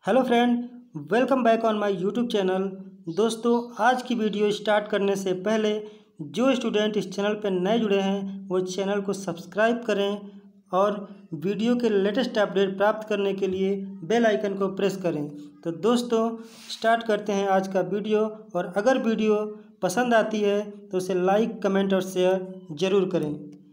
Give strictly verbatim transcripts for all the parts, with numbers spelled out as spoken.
Hello friend, welcome back on my YouTube channel. दोस्तों, आज की वीडियो स्टार्ट करने से पहले जो स्टूडेंट इस चैनल पर नए जुड़े हैं वो चैनल को सब्सक्राइब करें और वीडियो के लेटेस्ट अपडेट प्राप्त करने के लिए बेल आइकन को प्रेस करें। तो दोस्तों, स्टार्ट करते हैं आज का वीडियो। और अगर वीडियो पसंद आती है तो उसे लाइक, कमेंट और शेयर ज़रूर करें।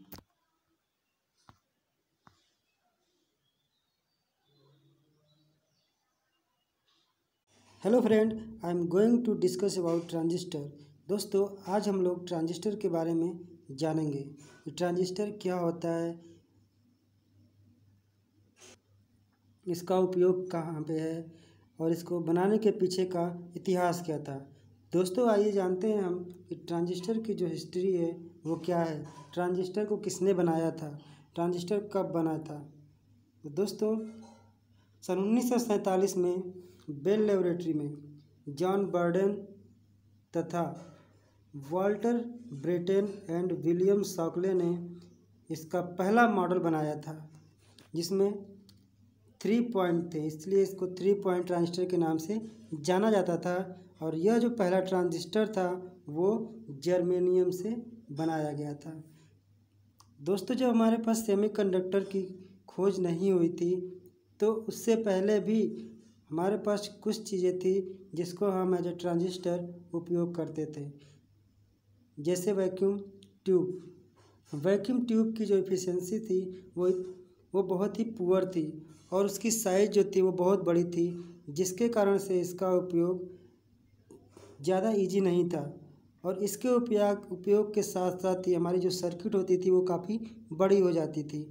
Hello friend, I am going to discuss about transistor. दोस्तों, आज हम लोग ट्रांजिस्टर के बारे में जानेंगे कि ट्रांजिस्टर क्या होता है, इसका उपयोग कहाँ पे है और इसको बनाने के पीछे का इतिहास क्या था। दोस्तों, आइए जानते हैं हम कि ट्रांजिस्टर की जो हिस्ट्री है वो क्या है, ट्रांजिस्टर को किसने बनाया था, ट्रांजिस्टर कब बना था। तो दोस्तों, सन उन्नीस सौ सैंतालीस में बेल लेबोरेटरी में जॉन बर्डेन तथा Walter Brattain and William Shockley ने इसका पहला मॉडल बनाया था, जिसमें थ्री पॉइंट थे, इसलिए इसको थ्री पॉइंट ट्रांजिस्टर के नाम से जाना जाता था। और यह जो पहला ट्रांजिस्टर था वो जर्मेनियम से बनाया गया था। दोस्तों, जब हमारे पास सेमीकंडक्टर की खोज नहीं हुई थी तो उससे पहले भी हमारे पास कुछ चीज़ें थी जिसको हम एज ए ट्रांजिस्टर उपयोग करते थे, जैसे वैक्यूम ट्यूब। वैक्यूम ट्यूब की जो एफिशिएंसी थी वो वो बहुत ही पुअर थी और उसकी साइज़ जो थी वो बहुत बड़ी थी, जिसके कारण से इसका उपयोग ज़्यादा इजी नहीं था। और इसके उपयोग उपयोग के साथ साथ ही हमारी जो सर्किट होती थी वो काफ़ी बड़ी हो जाती थी।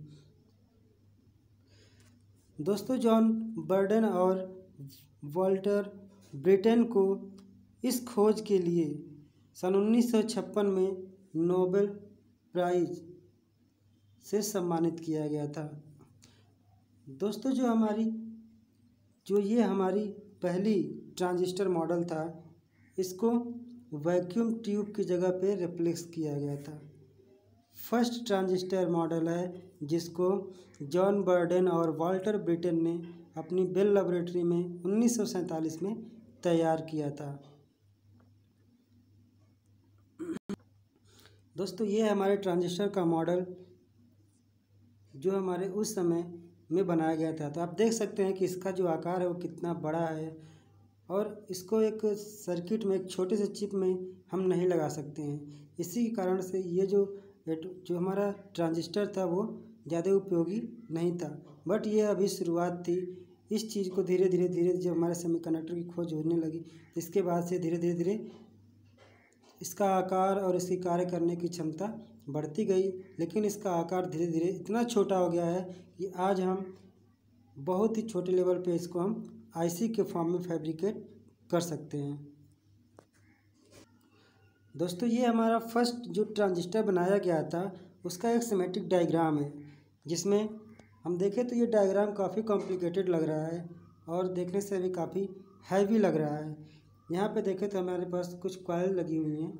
दोस्तों, जॉन बर्डेन और वाल्टर ब्रेटेन को इस खोज के लिए सन उन्नीस सौ छप्पन में नोबेल प्राइज से सम्मानित किया गया था। दोस्तों, जो हमारी जो ये हमारी पहली ट्रांजिस्टर मॉडल था, इसको वैक्यूम ट्यूब की जगह पे रिप्लेस किया गया था। फर्स्ट ट्रांजिस्टर मॉडल है जिसको जॉन बर्डेन और वाल्टर ब्रेटेन ने अपनी बेल लेबोरेटरी में उन्नीस सौ सैंतालीस में तैयार किया था। दोस्तों, ये है हमारे ट्रांजिस्टर का मॉडल जो हमारे उस समय में बनाया गया था। तो आप देख सकते हैं कि इसका जो आकार है वो कितना बड़ा है और इसको एक सर्किट में, एक छोटे से चिप में हम नहीं लगा सकते हैं। इसी कारण से ये जो जो हमारा ट्रांजिस्टर था वो ज़्यादा उपयोगी नहीं था। बट ये अभी शुरुआत थी। इस चीज़ को धीरे धीरे धीरे जब हमारे सेमीकंडक्टर की खोज होने लगी, इसके बाद से धीरे धीरे धीरे इसका आकार और इसकी कार्य करने की क्षमता बढ़ती गई। लेकिन इसका आकार धीरे धीरे इतना छोटा हो गया है कि आज हम बहुत ही छोटे लेवल पे इसको हम आईसी के फॉर्म में फैब्रिकेट कर सकते हैं। दोस्तों, ये हमारा फर्स्ट जो ट्रांजिस्टर बनाया गया था उसका एक स्कीमेटिक डायग्राम है, जिसमें हम देखें तो ये डायग्राम काफ़ी कॉम्प्लिकेटेड लग रहा है और देखने से भी काफ़ी हैवी लग रहा है। यहाँ पे देखें तो हमारे पास कुछ कॉइल लगी हुई हैं।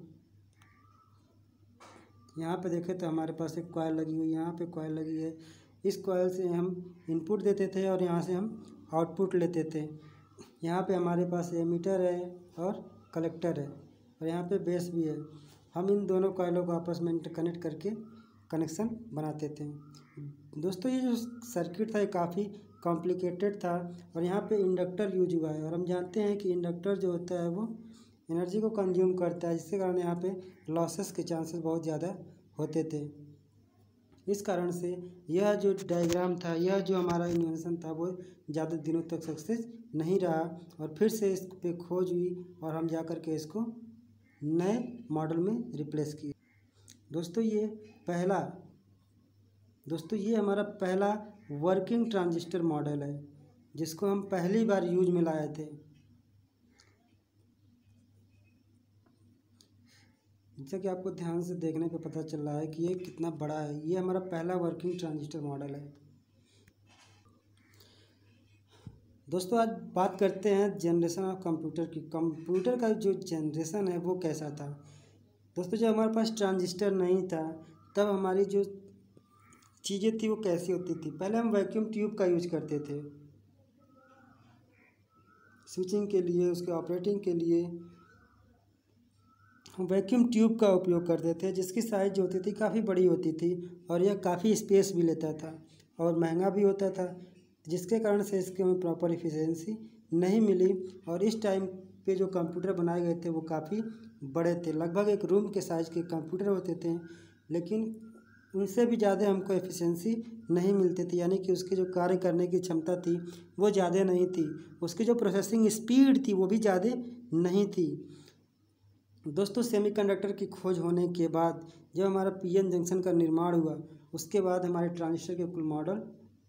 यहाँ पे देखें तो हमारे पास एक कॉइल लगी हुई है, यहाँ पे कॉइल लगी है। इस कॉइल से हम इनपुट देते थे और यहाँ से हम आउटपुट लेते थे। यहाँ पे हमारे पास एमीटर है और कलेक्टर है और यहाँ पे बेस भी है। हम इन दोनों कॉइलों को आपस में इंटरकनेक्ट करके कनेक्शन बनाते थे। दोस्तों, ये जो सर्किट था ये काफ़ी कॉम्प्लिकेटेड था और यहाँ पे इंडक्टर यूज हुआ है। और हम जानते हैं कि इंडक्टर जो होता है वो एनर्जी को कंज्यूम करता है, जिसके कारण यहाँ पे लॉसेस के चांसेस बहुत ज़्यादा होते थे। इस कारण से यह जो डायग्राम था, यह जो हमारा इन्वेंशन था वो ज़्यादा दिनों तक सक्सेस नहीं रहा और फिर से इस पे खोज हुई और हम जा कर के इसको नए मॉडल में रिप्लेस किए। दोस्तों, ये पहला दोस्तों ये हमारा पहला वर्किंग ट्रांजिस्टर मॉडल है जिसको हम पहली बार यूज में लाए थे। जैसा कि आपको ध्यान से देखने पे पता चल रहा है कि ये कितना बड़ा है। ये हमारा पहला वर्किंग ट्रांजिस्टर मॉडल है। दोस्तों, आज बात करते हैं जनरेशन ऑफ कंप्यूटर की। कंप्यूटर का जो जनरेशन है वो कैसा था। दोस्तों, जब हमारे पास ट्रांजिस्टर नहीं था तब हमारी जो चीज़ें थी वो कैसी होती थी। पहले हम वैक्यूम ट्यूब का यूज करते थे। स्विचिंग के लिए, उसके ऑपरेटिंग के लिए हम वैक्यूम ट्यूब का उपयोग करते थे, जिसकी साइज़ जो होती थी काफ़ी बड़ी होती थी और यह काफ़ी स्पेस भी लेता था और महंगा भी होता था, जिसके कारण से इसके में प्रॉपर इफिशियंसी नहीं मिली। और इस टाइम पे जो कंप्यूटर बनाए गए थे वो काफ़ी बड़े थे, लगभग एक रूम के साइज़ के कंप्यूटर होते थे, लेकिन उनसे भी ज़्यादा हमको एफिशिएंसी नहीं मिलती थी, यानी कि उसकी जो कार्य करने की क्षमता थी वो ज़्यादा नहीं थी, उसकी जो प्रोसेसिंग स्पीड थी वो भी ज़्यादा नहीं थी। दोस्तों, सेमीकंडक्टर की खोज होने के बाद जब हमारा पीएन जंक्शन का निर्माण हुआ, उसके बाद हमारे ट्रांजिस्टर के कुल मॉडल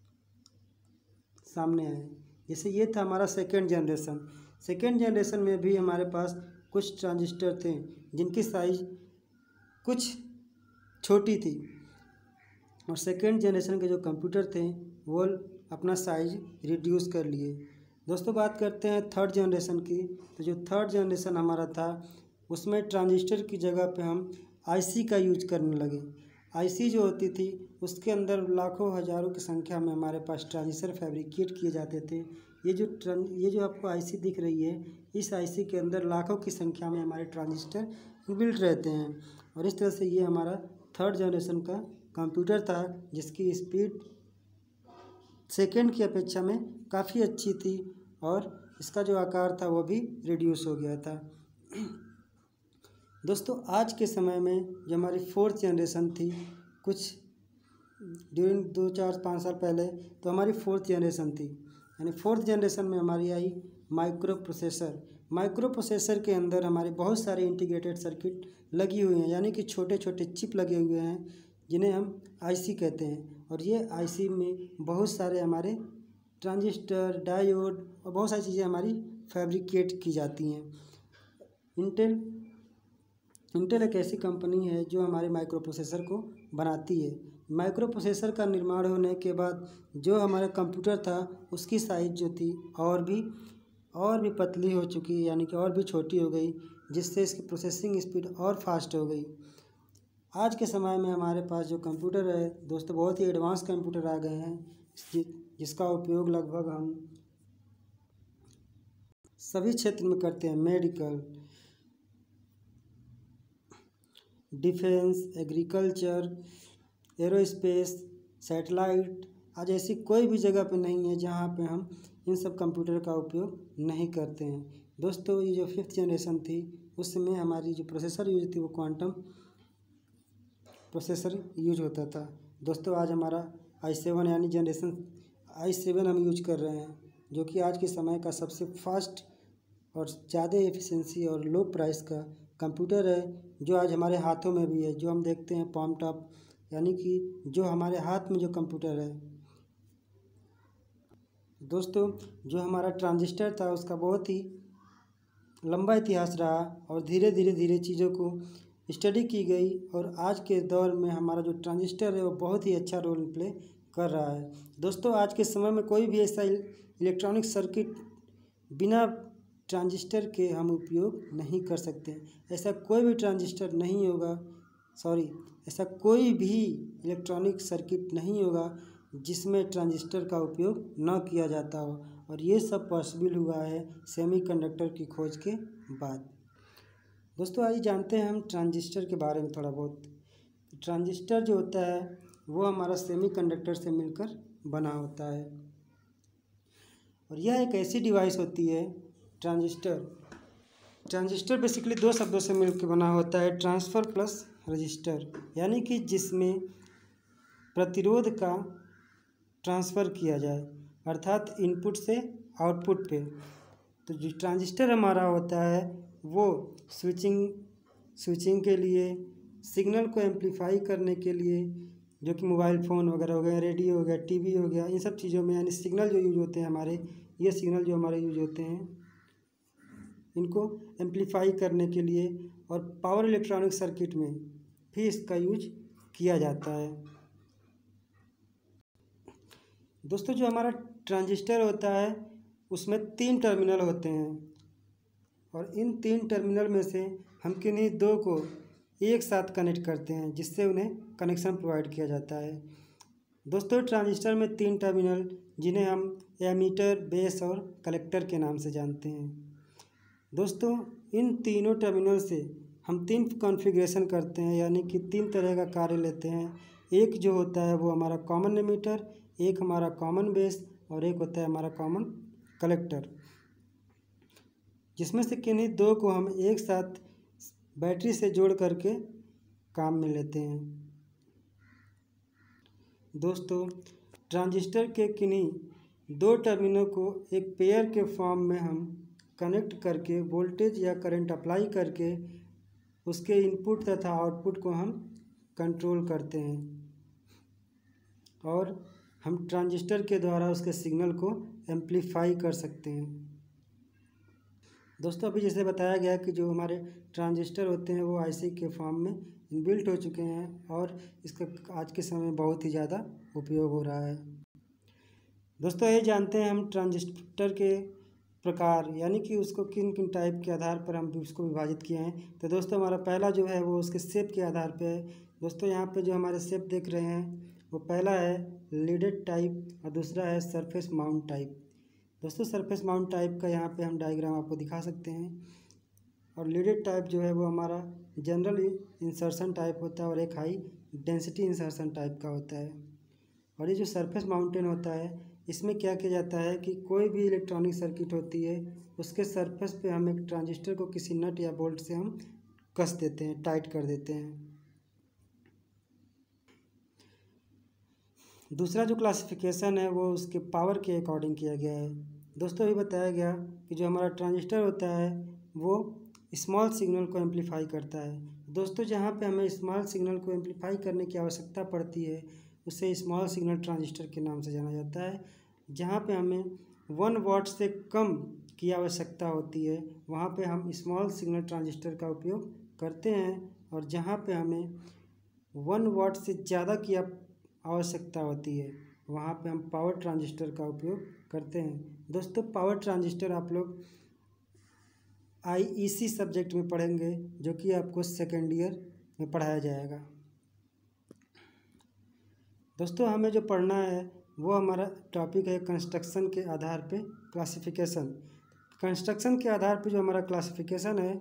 सामने आए। जैसे ये था हमारा सेकेंड जनरेशन। सेकेंड जनरेशन में भी हमारे पास कुछ ट्रांजिस्टर थे जिनकी साइज़ कुछ छोटी थी, और सेकेंड जनरेशन के जो कंप्यूटर थे वो अपना साइज रिड्यूस कर लिए। दोस्तों, बात करते हैं थर्ड जनरेशन की। तो जो थर्ड जनरेशन हमारा था उसमें ट्रांजिस्टर की जगह पे हम आईसी का यूज करने लगे। आईसी जो होती थी उसके अंदर लाखों हज़ारों की संख्या में हमारे पास ट्रांजिस्टर फैब्रिकेट किए जाते थे। ये जो ट्रां ये जो आपको आईसी दिख रही है, इस आईसी के अंदर लाखों की संख्या में हमारे ट्रांजिस्टर बिल्ट रहते हैं, और इस तरह से ये हमारा थर्ड जनरेशन का कंप्यूटर था जिसकी स्पीड सेकेंड की अपेक्षा में काफ़ी अच्छी थी और इसका जो आकार था वो भी रिड्यूस हो गया था। दोस्तों, आज के समय में जो हमारी फोर्थ जनरेशन थी, कुछ ड्यूरिंग दो चार पाँच साल पहले, तो हमारी फोर्थ जनरेशन थी, यानी फोर्थ जनरेशन में हमारी आई माइक्रो प्रोसेसर। माइक्रो प्रोसेसर के अंदर हमारे बहुत सारे इंटीग्रेटेड सर्किट लगी हुई हैं, यानी कि छोटे छोटे चिप लगे हुए हैं जिन्हें हम आईसी कहते हैं, और ये आईसी में बहुत सारे हमारे ट्रांजिस्टर, डायोड और बहुत सारी चीज़ें हमारी फैब्रिकेट की जाती हैं। इंटेल इंटेल एक ऐसी कंपनी है जो हमारे माइक्रो प्रोसेसर को बनाती है। माइक्रो प्रोसेसर का निर्माण होने के बाद जो हमारा कंप्यूटर था उसकी साइज़ जो थी और भी और भी पतली हो चुकी है, यानी कि और भी छोटी हो गई, जिससे इसकी प्रोसेसिंग स्पीड और फास्ट हो गई। आज के समय में हमारे पास जो कंप्यूटर है दोस्तों, बहुत ही एडवांस कंप्यूटर आ गए हैं जि, जिसका उपयोग लगभग हम सभी क्षेत्र में करते हैं। Medical, defence, agriculture, aerospace, satellite, आज ऐसी कोई भी जगह पे नहीं है जहाँ पे हम इन सब कंप्यूटर का उपयोग नहीं करते हैं। दोस्तों, ये जो फिफ्थ जनरेशन थी उसमें हमारी जो प्रोसेसर यूज थी वो क्वांटम प्रोसेसर यूज होता था। दोस्तों, आज हमारा आई सेवन यानी जनरेशन आई सेवन हम यूज कर रहे हैं, जो कि आज के समय का सबसे फास्ट और ज़्यादा एफिशिएंसी और लो प्राइस का कंप्यूटर है, जो आज हमारे हाथों में भी है, जो हम देखते हैं पाम टॉप, यानी कि जो हमारे हाथ में जो कंप्यूटर है। दोस्तों, जो हमारा ट्रांजिस्टर था उसका बहुत ही लंबा इतिहास रहा और धीरे धीरे धीरे चीज़ों को स्टडी की गई, और आज के दौर में हमारा जो ट्रांजिस्टर है वो बहुत ही अच्छा रोल प्ले कर रहा है। दोस्तों, आज के समय में कोई भी ऐसा इलेक्ट्रॉनिक सर्किट बिना ट्रांजिस्टर के हम उपयोग नहीं कर सकते। ऐसा कोई भी ट्रांजिस्टर नहीं होगा सॉरी ऐसा कोई भी इलेक्ट्रॉनिक सर्किट नहीं होगा जिसमें ट्रांजिस्टर का उपयोग न किया जाता हो, और ये सब पॉसिबल हुआ है सेमीकंडक्टर की खोज के बाद। दोस्तों, आइए जानते हैं हम ट्रांजिस्टर के बारे में थोड़ा बहुत। ट्रांजिस्टर जो होता है वो हमारा सेमीकंडक्टर से मिलकर बना होता है, और यह एक ऐसी डिवाइस होती है ट्रांजिस्टर ट्रांजिस्टर बेसिकली दो शब्दों से मिलकर बना होता है, ट्रांसफ़र प्लस रजिस्टर, यानी कि जिसमें प्रतिरोध का ट्रांसफ़र किया जाए, अर्थात इनपुट से आउटपुट पे। तो जो ट्रांजिस्टर हमारा होता है वो स्विचिंग स्विचिंग के लिए, सिग्नल को एम्पलीफाई करने के लिए, जो कि मोबाइल फ़ोन वगैरह हो गया, रेडियो हो गया, टीवी हो गया, इन सब चीज़ों में यानी सिग्नल जो यूज होते हैं हमारे, ये सिग्नल जो हमारे यूज होते हैं इनको एम्पलीफाई करने के लिए, और पावर इलेक्ट्रॉनिक सर्किट में भी इसका यूज किया जाता है। दोस्तों, जो हमारा ट्रांजिस्टर होता है उसमें तीन टर्मिनल होते हैं, और इन तीन टर्मिनल में से हम किन्हीं दो को एक साथ कनेक्ट करते हैं जिससे उन्हें कनेक्शन प्रोवाइड किया जाता है। दोस्तों ट्रांजिस्टर में तीन टर्मिनल जिन्हें हम एमीटर, बेस और कलेक्टर के नाम से जानते हैं। दोस्तों इन तीनों टर्मिनल से हम तीन कॉन्फ़िगरेशन करते हैं, यानी कि तीन तरह का कार्य लेते हैं। एक जो होता है वो हमारा कॉमन एमीटर, एक हमारा कॉमन बेस और एक होता है हमारा कॉमन कलेक्टर, जिसमें से किन्हीं दो को हम एक साथ बैटरी से जोड़ करके काम में लेते हैं। दोस्तों ट्रांजिस्टर के किन्हीं दो टर्मिनल को एक पेयर के फॉर्म में हम कनेक्ट करके वोल्टेज या करंट अप्लाई करके उसके इनपुट तथा आउटपुट को हम कंट्रोल करते हैं और हम ट्रांजिस्टर के द्वारा उसके सिग्नल को एम्पलीफाई कर सकते हैं। दोस्तों अभी जैसे बताया गया कि जो हमारे ट्रांजिस्टर होते हैं वो आईसी के फॉर्म में इनबिल्ट हो चुके हैं और इसका आज के समय में बहुत ही ज़्यादा उपयोग हो रहा है। दोस्तों ये जानते हैं हम ट्रांजिस्टर के प्रकार, यानी कि उसको किन किन टाइप के आधार पर हम उसको विभाजित किए हैं। तो दोस्तों हमारा पहला जो है वो उसके शेप के आधार पे है। दोस्तों यहाँ पे जो हमारे शेप देख रहे हैं वो पहला है लीडेड टाइप और दूसरा है सरफेस माउंट टाइप। दोस्तों सरफेस माउंट टाइप का यहाँ पे हम डायग्राम आपको दिखा सकते हैं। और लीडेड टाइप जो है वो हमारा जनरल इंसर्शन टाइप होता है और एक हाई डेंसिटी इंसर्शन टाइप का होता है। और ये जो सरफेस माउंटेन होता है इसमें क्या किया जाता है कि कोई भी इलेक्ट्रॉनिक सर्किट होती है उसके सरफेस पे हम एक ट्रांजिस्टर को किसी नट या बोल्ट से हम कस देते हैं, टाइट कर देते हैं। दूसरा जो क्लासिफिकेशन है वो उसके पावर के अकॉर्डिंग किया गया है। दोस्तों अभी बताया गया कि जो हमारा ट्रांजिस्टर होता है वो स्मॉल सिग्नल को एम्पलीफाई करता है। दोस्तों जहाँ पे हमें स्मॉल सिग्नल को एम्पलीफाई करने की आवश्यकता पड़ती है उसे स्मॉल सिग्नल ट्रांजिस्टर के नाम से जाना जाता है। जहाँ पे हमें वन वाट से कम की आवश्यकता होती है वहाँ पे हम स्मॉल सिग्नल ट्रांजिस्टर का उपयोग करते हैं, और जहाँ पे हमें वन वाट से ज़्यादा की आवश्यकता होती है वहाँ पे हम पावर ट्रांजिस्टर का उपयोग करते हैं। दोस्तों पावर ट्रांजिस्टर आप लोग आईईसी सब्जेक्ट में पढ़ेंगे, जो कि आपको सेकेंड ईयर में पढ़ाया जाएगा। दोस्तों हमें जो पढ़ना है वो हमारा टॉपिक है कंस्ट्रक्शन के आधार पे क्लासिफिकेशन। कंस्ट्रक्शन के आधार पे जो हमारा क्लासिफिकेशन है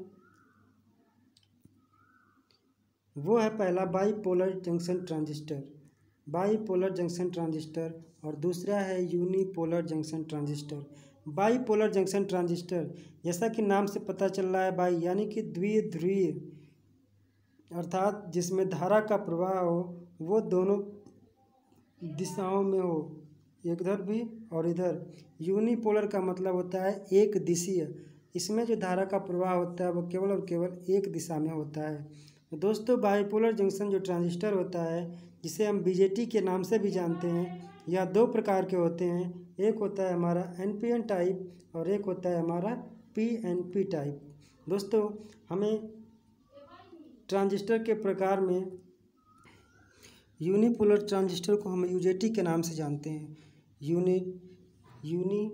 वो है पहला bipolar junction transistor, bipolar junction transistor, और दूसरा है unipolar junction transistor. Bipolar junction transistor जैसा कि नाम से पता चल रहा है बाई यानी कि द्विध्रुवीय, अर्थात जिसमें धारा का प्रवाह हो वो दोनों दिशाओं में हो, इधर भी और इधर। यूनिपोलर का मतलब होता है एक दिशीय, इसमें जो धारा का प्रवाह होता है वो केवल और केवल एक दिशा में होता है। दोस्तों बाईपोलर जंक्शन जो ट्रांजिस्टर होता है जिसे हम बीजेटी के नाम से भी जानते हैं, यह दो प्रकार के होते हैं। एक होता है हमारा एनपीएन टाइप और एक होता है हमारा पीएनपी टाइप। दोस्तों हमें ट्रांजिस्टर के प्रकार में यूनिपोलर ट्रांजिस्टर को हम यूजेटी के नाम से जानते हैं। यूनि यूनि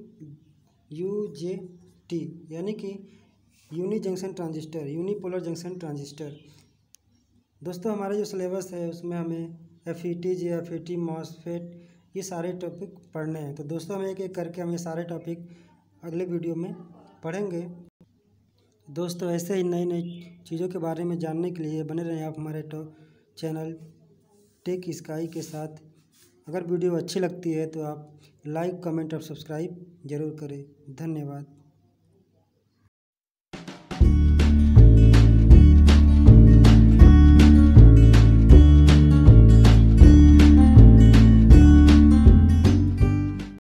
यूजेटी यानी कि uni junction transistor, unipolar junction transistor. दोस्तों हमारा जो सिलेबस है उसमें हमें F E T, J F E T, MOSFET ये सारे टॉपिक पढ़ने हैं। तो दोस्तों हम एक एक करके हम ये सारे टॉपिक अगले वीडियो में पढ़ेंगे। दोस्तों ऐसे ही नई नई चीज़ों के बारे में जानने के लिए बने रहें आप हमारे तो चैनल टेक स्काई के साथ। अगर वीडियो अच्छी लगती है तो आप लाइक, कमेंट और सब्सक्राइब ज़रूर करें। धन्यवाद।